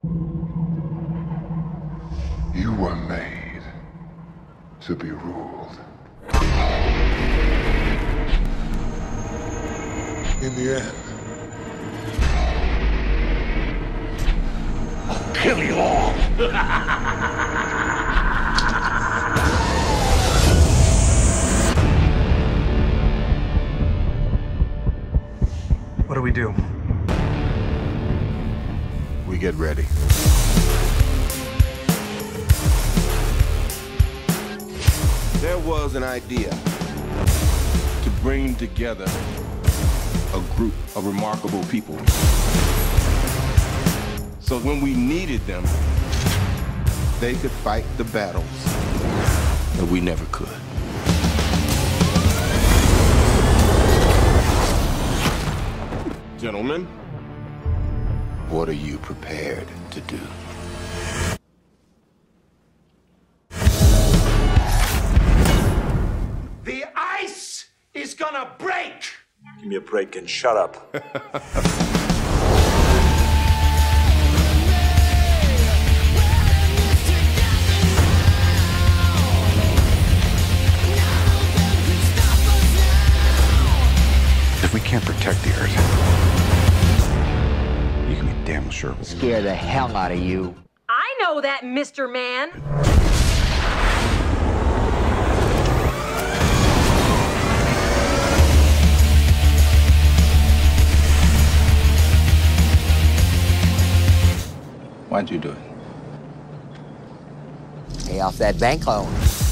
You were made to be ruled. In the end, I'll kill you all. What do we do? We get ready. There was an idea to bring together a group of remarkable people. So when we needed them, they could fight the battles that we never could. Gentlemen, what are you prepared to do? The ice is gonna break! Give me a break and shut up. If we can't protect the Earth, you can be damn sure we'll Scare the hell out of you. I know that, Mr. Man. Why'd you do it? Pay off that bank loan.